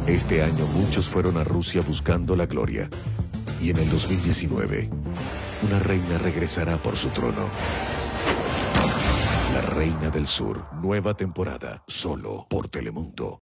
Este año muchos fueron a Rusia buscando la gloria. Y en el 2019, una reina regresará por su trono. La Reina del Sur, nueva temporada, solo por Telemundo.